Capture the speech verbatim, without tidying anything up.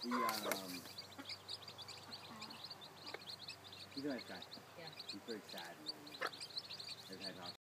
He, um, he's a nice guy. Yeah. He's very sad. And, uh, has had